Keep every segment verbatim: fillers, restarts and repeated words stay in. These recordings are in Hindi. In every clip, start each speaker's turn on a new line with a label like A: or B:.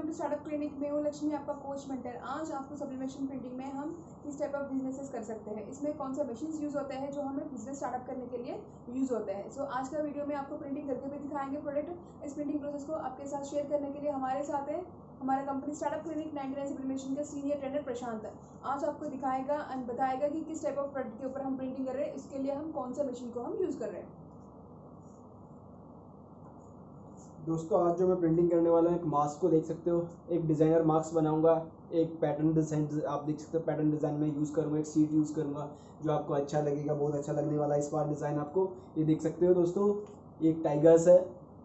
A: टू स्टार्टअप क्लिनिक में हूँ लक्ष्मी, आपका कोच मेंटर। आज आपको सब्लिमेशन प्रिंटिंग में हम किस टाइप ऑफ बिजनेसेस कर सकते हैं, इसमें कौन सा मशीन्स यूज़ होते हैं जो हमें बिजनेस स्टार्टअप करने के लिए यूज़ होते हैं। सो so, आज का वीडियो में आपको प्रिंटिंग करके भी दिखाएंगे प्रोडक्ट। इस प्रिंटिंग प्रोसेस को आपके साथ शेयर करने के लिए हमारे साथ है हमारा company startup clinic ninety nine sublimation का सीनियर ट्रेनर प्रशांत है। आज आपको दिखाएगा एंड बताएगा कि किस टाइप ऑफ प्रोडक्ट के ऊपर हम प्रिंटिंग कर रहे हैं, इसके लिए हम कौन सा मशीन को हम यूज़ कर रहे हैं।
B: दोस्तों आज जो मैं प्रिंटिंग करने वाला हूँ, एक मास्क को देख सकते हो, एक डिज़ाइनर मास्क बनाऊंगा। एक पैटर्न डिज़ाइन आप देख सकते हो, पैटर्न डिज़ाइन में यूज़ करूँगा। एक सीट यूज़ करूँगा जो आपको अच्छा लगेगा, बहुत अच्छा लगने वाला है इस बार डिज़ाइन आपको। ये देख सकते हो दोस्तों, एक टाइगर्स है,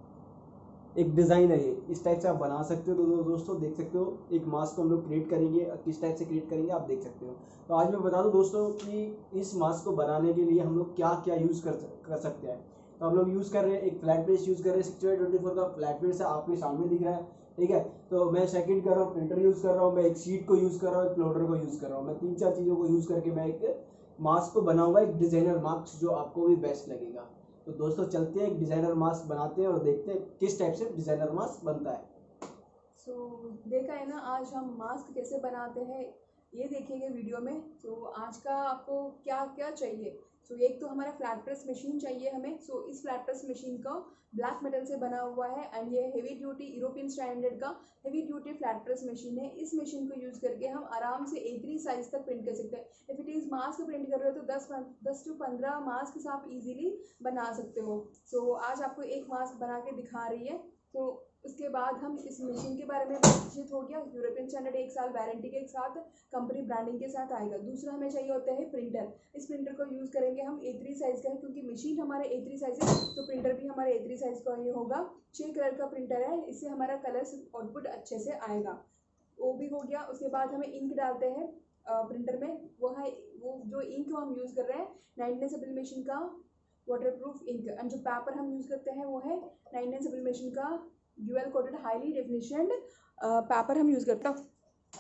B: एक डिज़ाइन है, ये इस टाइप से आप बना सकते हो। तो दोस्तों देख सकते हो, एक मास्क को हम लोग क्रिएट करेंगे। किस टाइप से क्रिएट करेंगे आप देख सकते हो। तो आज मैं बता दूँ दोस्तों कि इस मास्क को बनाने के लिए हम लोग क्या क्या यूज़ कर कर सकते हैं। तो हम लोग यूज़ कर रहे हैं, एक फ्लैट पेज यूज़ कर रहे हैं, सिक्सटी बाई ट्वेंटी फोर का फ्लैट पेज है, आपके सामने दिख रहा है, ठीक है। तो मैं सेकंड कर रहा हूँ, प्रिंटर यूज़ कर रहा हूँ, मैं एक शीट को यूज़ कर रहा हूँ, एक प्लॉटर को यूज़ कर रहा हूँ। मैं तीन चार चीज़ों को यूज़ करके मैं एक मास्क को बनाऊंगा, एक डिज़ाइनर मास्क जो आपको भी बेस्ट लगेगा। तो दोस्तों चलते हैं, एक डिज़ाइनर मास्क बनाते हैं और देखते हैं किस टाइप से डिज़ाइनर मास्क बनता है।
A: सो so, देखा है ना, आज हम मास्क कैसे बनाते हैं ये देखेंगे वीडियो में। तो so, आज का आपको क्या क्या चाहिए। सो so, एक तो हमारा फ्लैट प्रेस मशीन चाहिए हमें। सो so, इस फ्लैट प्रेस मशीन का ब्लैक मेटल से बना हुआ है एंड ये हेवी ड्यूटी यूरोपियन स्टैंडर्ड का heavy duty flat press machine है। इस मशीन को यूज़ करके हम आराम से ए थ्री साइज तक प्रिंट कर सकते हैं। If it is mask print कर रहे हो तो दस दस टू पंद्रह मास्क आप इजीली बना सकते हो। सो so, आज आपको एक मास्क बना के दिखा रही है। तो उसके बाद हम इस मशीन के बारे में परिचित हो गया। यूरोपियन स्टैंडर्ड एक साल वारंटी के साथ कंपनी ब्रांडिंग के साथ आएगा। दूसरा हमें चाहिए होता है प्रिंटर। इस प्रिंटर को यूज़ करेंगे हम ए थ्री साइज़ का है, क्योंकि मशीन हमारे ए थ्री साइज़ है तो प्रिंटर भी हमारे ए थ्री साइज़ का ही होगा। छः कलर का प्रिंटर है, इससे हमारा कलर आउटपुट अच्छे से आएगा। वो भी हो गया। उसके बाद हमें इंक डालते हैं प्रिंटर में। वो है वो जो इंक हम यूज़ कर रहे हैं नाइनटी नाइन सब्लिमेशन का वाटरप्रूफ इंक। एंड जो पेपर हम यूज़ करते हैं वो है नाइनटी नाइन सब्लिमेशन का dual coated highly definition paper हम यूज़ करते हैं।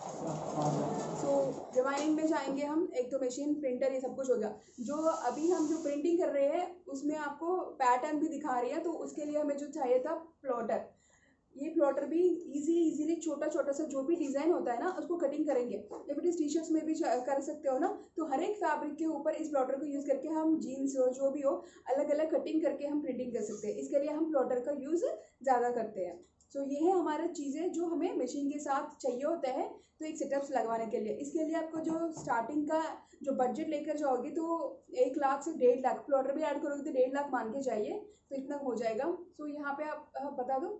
A: सो डिवाइनिंग में जाएंगे हम। एक तो मशीन, प्रिंटर, ये सब कुछ हो गया। जो अभी हम जो प्रिंटिंग कर रहे हैं उसमें आपको पैटर्न भी दिखा रही है, तो उसके लिए हमें जो चाहिए था प्लॉटर। ये प्लॉटर भी इजीली इजीली छोटा छोटा सा जो भी डिज़ाइन होता है ना उसको कटिंग करेंगे। जब इट इस टी शर्ट्स में भी कर सकते हो ना, तो हर एक फैब्रिक के ऊपर इस प्लॉटर को यूज़ करके हम जीन्स हो जो भी हो अलग अलग कटिंग करके हम प्रिंटिंग कर सकते हैं। इसके लिए हम प्लॉटर का यूज़ ज़्यादा करते हैं। सो so, ये है हमारी चीज़ें जो हमें मशीन के साथ चाहिए होता है। तो एक सेटअप्स लगवाने के लिए, इसके लिए आपको जो स्टार्टिंग का जो बजट लेकर जाओगे तो एक लाख से डेढ़ लाख, प्लॉटर भी ऐड करोगे तो डेढ़ लाख मान के चाहिए, तो इतना हो जाएगा। सो so, यहाँ पे आप, आप बता दो।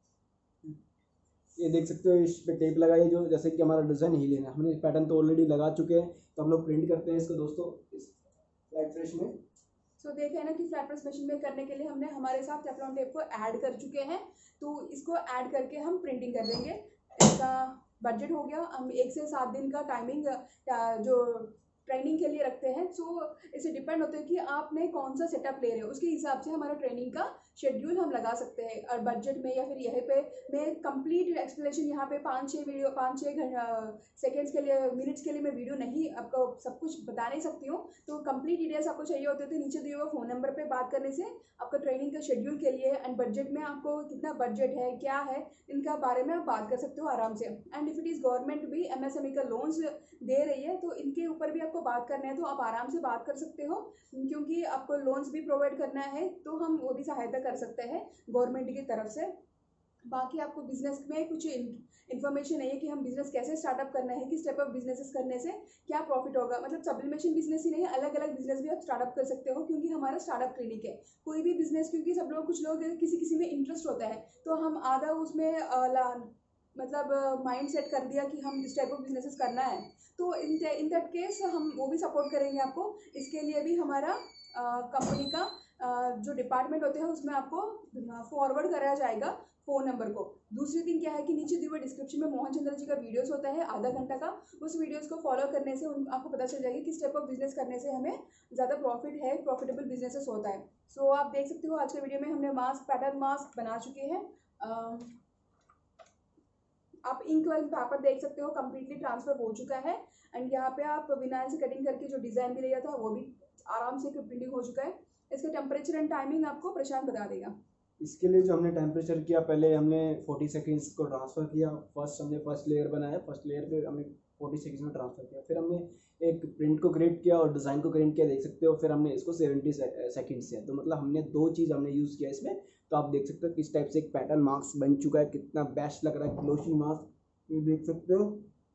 B: ये देख सकते हो, इस पे टेप लगाइए, जो जैसे कि हमारा डिज़ाइन ही लेना, हमने पैटर्न तो ऑलरेडी लगा चुके हैं, तो हम लोग प्रिंट करते हैं इसको दोस्तों इस फ्लैट प्रेस में।
A: सो so, देखे ना कि फ्लैट प्रेस मशीन में करने के लिए हमने हमारे साथ टेफ्लॉन टेप को ऐड कर चुके हैं। तो इसको ऐड करके हम प्रिंटिंग कर देंगे। इसका बजट हो गया, हम एक से सात दिन का टाइमिंग जो ट्रेनिंग के लिए रखते हैं। सो so, इससे डिपेंड होता है कि आपने कौन सा सेटअप ले रहे हो, उसके हिसाब से हमारा ट्रेनिंग का शेड्यूल हम लगा सकते हैं। और बजट में या फिर यहीं पे मैं कंप्लीट एक्सप्लेनेशन यहाँ पे पाँच छः वीडियो पाँच छः सेकेंड्स के लिए मिनट्स के लिए मैं वीडियो नहीं आपको सब कुछ बता नहीं सकती हूँ। तो कंप्लीट डिटेल्स आपको चाहिए होते तो नीचे दिए हुए फ़ोन नंबर पे बात करने से आपका ट्रेनिंग का शेड्यूल के लिए एंड बजट में आपको कितना बजट है क्या है इनका बारे में आप बात कर सकते हो आराम से। And if it is government भी एम एस एम ई का लोन्स दे रही है तो इनके ऊपर भी आपको बात करना है तो आप आराम से बात कर सकते हो, क्योंकि आपको लोन्स भी प्रोवाइड करना है तो हम वो भी सहायता कर सकते हैं गवर्नमेंट की तरफ से। बाकी आपको बिजनेस में कुछ इन्फॉर्मेशन है कि हम बिजनेस कैसे स्टार्टअप करना है, किस टाइप ऑफ बिजनेसेस करने से क्या प्रॉफिट होगा। मतलब सब्लिमेशन बिजनेस ही नहीं, अलग अलग बिजनेस भी आप स्टार्टअप कर सकते हो, क्योंकि हमारा स्टार्टअप क्लिनिक है। कोई भी बिजनेस, क्योंकि सब लोग कुछ लोग किसी किसी में इंटरेस्ट होता है तो हम आधा उसमें आ, मतलब माइंड सेट कर दिया कि हम इस टाइप ऑफ बिजनेसेस करना है, तो इन इन दैट केस हम वो भी सपोर्ट करेंगे आपको। इसके लिए भी हमारा कंपनी का आ, जो डिपार्टमेंट होते हैं उसमें आपको फॉरवर्ड कराया जाएगा फ़ोन नंबर को। दूसरी थिंग क्या है कि नीचे दिए हुए डिस्क्रिप्शन में मोहन चंद्र जी का वीडियोस होता है आधा घंटा का। उस वीडियोस को फॉलो करने से उन आपको पता चल जाएगा किस टाइप ऑफ बिजनेस करने से हमें ज़्यादा प्रॉफिट है, प्रॉफिटेबल बिजनेसेस होता है। सो so, आप देख सकते हो आज के वीडियो में हमने मास्क, पैटर्न मास्क बना चुके हैं। आप इंक वाले पेपर देख सकते हो कम्प्लीटली ट्रांसफर हो चुका है। एंड यहाँ पे आप विनाइल से कटिंग करके जो डिज़ाइन भी लिया था वो भी आराम से प्रिंटिंग हो चुका है। इसका टेम्परेचर एंड टाइमिंग आपको प्रशांत बता देगा।
B: इसके लिए जो हमने टेम्परेचर किया, पहले हमने फोर्टी सेकेंड्स को ट्रांसफ़र किया। फर्स्ट हमने फर्स्ट लेयर बनाया, फर्स्ट लेयर पे हमने फोर्टी सेकेंड्स में ट्रांसफ़र किया। फिर हमने एक प्रिंट को क्रिएट किया और डिज़ाइन को क्रिएट किया, देख सकते हो। फिर हमने इसको सेवेंटी सेकेंड्स किया। तो मतलब हमने दो चीज़ हमने यूज़ किया इसमें। तो आप देख सकते हो किस टाइप से एक पैटर्न मास्क बन चुका है, कितना बेस्ट लग रहा है ग्लोसी मास्क, ये देख सकते हो।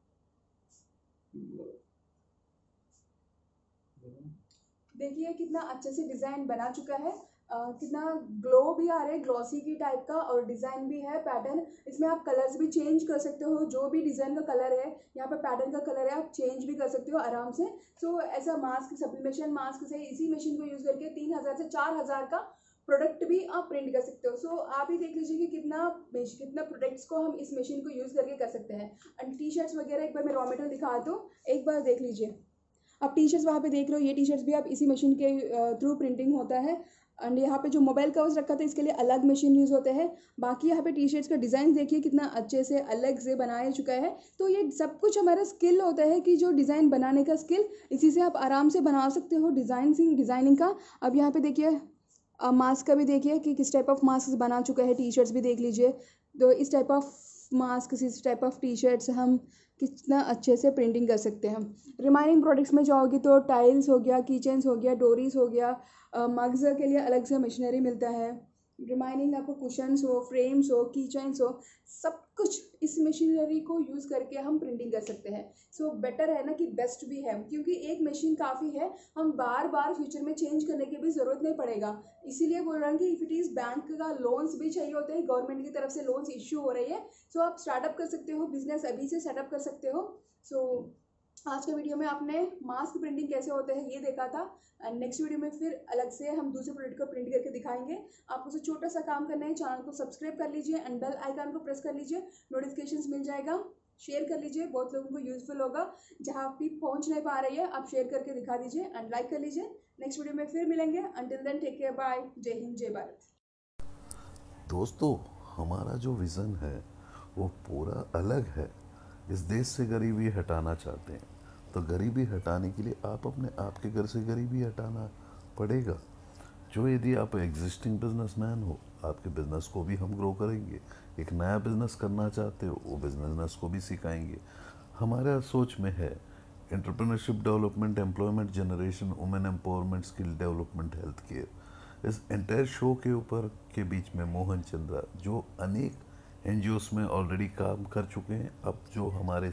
A: देखिए कितना अच्छे से डिज़ाइन बना चुका है। uh, कितना ग्लो भी आ रहा है, ग्लॉसी की टाइप का, और डिज़ाइन भी है पैटर्न। इसमें आप कलर्स भी चेंज कर सकते हो, जो भी डिज़ाइन का कलर है यहाँ पर पैटर्न का कलर है आप चेंज भी कर सकते हो आराम से। सो so, ऐसा मास्क, सब्लिमेशन मास्क से इसी मशीन को यूज़ करके तीन हज़ार से चार हज़ार का प्रोडक्ट भी आप प्रिंट कर सकते हो। सो so, आप ही देख लीजिए कि कितना कितना प्रोडक्ट्स को हम इस मशीन को यूज़ करके कर सकते हैं। एंड टी शर्ट्स वगैरह एक बार मैं रॉ मटेरियल दिखा दूँ, एक बार देख लीजिए। आप टी शर्ट्स वहाँ पे देख रहे हो, ये टी शर्ट्स भी आप इसी मशीन के थ्रू प्रिंटिंग होता है। एंड यहाँ पे जो मोबाइल कवर्स रखा था इसके लिए अलग मशीन यूज़ होते हैं। बाकी यहाँ पे टी शर्ट्स का डिज़ाइन देखिए कितना अच्छे से अलग से बनाया चुका है। तो ये सब कुछ हमारा स्किल होता है कि जो डिज़ाइन बनाने का स्किल, इसी से आप आराम से बना सकते हो डिज़ाइनिंग डिज़ाइनिंग का। अब यहाँ पे देखिए मास्क का भी देखिए कि किस टाइप ऑफ मास्क बना चुका है। टी शर्ट्स भी देख लीजिए, तो इस टाइप ऑफ मास्क, इस टाइप ऑफ टी शर्ट्स हम कितना अच्छे से प्रिंटिंग कर सकते हैं। रिमाइनिंग प्रोडक्ट्स में जाओगे तो टाइल्स हो गया, किचन्स हो गया, डोरीज हो गया, मग्स के लिए अलग से मशीनरी मिलता है। रिमाइनिंग आपको कुशन्स हो, फ्रेम्स हो, किचन्स हो, सब कुछ इस मशीनरी को यूज़ करके हम प्रिंटिंग कर सकते हैं। सो so, बेटर है ना कि बेस्ट भी है, क्योंकि एक मशीन काफ़ी है, हम बार बार फ्यूचर में चेंज करने की भी ज़रूरत नहीं पड़ेगा। इसीलिए बोल रहा हूँ कि इफ़ इट इज़ बैंक का लोन्स भी चाहिए होते हैं, गवर्नमेंट की तरफ से लोन्स इश्यू हो रही है। सो so, आप स्टार्टअप कर सकते हो, बिजनेस अभी से सेटअप कर सकते हो। सो so, आज के वीडियो में आपने मास्क प्रिंटिंग कैसे होते हैं ये देखा था। एंड नेक्स्ट वीडियो में फिर अलग से हम दूसरे प्रोडक्ट को प्रिंट करके दिखाएंगे। आपको उसे छोटा सा काम करना है, चैनल को सब्सक्राइब कर लीजिए एंड बेल आइकन को प्रेस कर लीजिए, नोटिफिकेशंस मिल जाएगा। शेयर कर लीजिए, बहुत लोगों को यूजफुल होगा। जहाँ भी पहुँच नहीं पा रही है आप शेयर करके दिखा दीजिए एंड लाइक कर लीजिए। नेक्स्ट वीडियो में फिर मिलेंगे। Until then take care, bye, जय हिंद, जय भारत।
C: दोस्तों, हमारा जो विज़न है वो पूरा अलग है। इस देश से गरीबी हटाना चाहते हैं, तो गरीबी हटाने के लिए आप अपने आपके घर से गरीबी हटाना पड़ेगा। जो यदि आप एग्जिस्टिंग बिजनेसमैन हो, आपके बिजनेस को भी हम ग्रो करेंगे। एक नया बिजनेस करना चाहते हो, वो बिजनेस को भी सिखाएंगे। हमारा सोच में है entrepreneurship development, employment generation, women empowerment, skill development, health care. इस एंटायर शो के ऊपर के बीच में मोहन चंद्रा, जो अनेक एनजीओस में ऑलरेडी काम कर चुके हैं, अब जो हमारे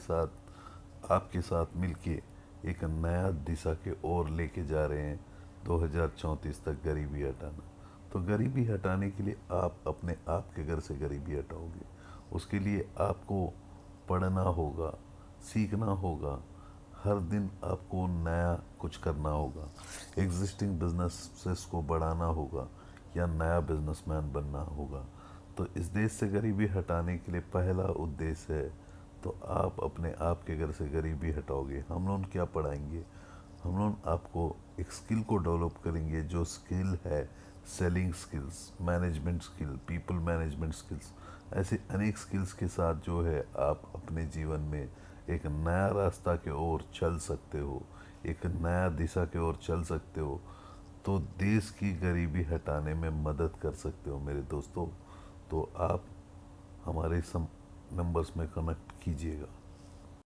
C: साथ आपके साथ मिलके एक नया दिशा के ओर लेके जा रहे हैं, दो हज़ार चौंतीस तक गरीबी हटाना। तो गरीबी हटाने के लिए आप अपने आप के घर से गरीबी हटाओगे। उसके लिए आपको पढ़ना होगा, सीखना होगा, हर दिन आपको नया कुछ करना होगा, एग्जिस्टिंग बिजनेसेस को बढ़ाना होगा या नया बिजनेसमैन बनना होगा। तो इस देश से गरीबी हटाने के लिए पहला उद्देश्य है, तो आप अपने आप के घर से गरीबी हटाओगे। हम लोग क्या पढ़ाएंगे? हम लोग आपको एक स्किल को डेवलप करेंगे, जो स्किल है selling skills, management skill, people management skills. ऐसे अनेक स्किल्स के साथ जो है आप अपने जीवन में एक नया रास्ता के ओर चल सकते हो, एक नया दिशा के ओर चल सकते हो। तो देश की गरीबी हटाने में मदद कर सकते हो मेरे दोस्तों। तो आप हमारे सम नंबर्स में कनेक्ट कीजिएगा।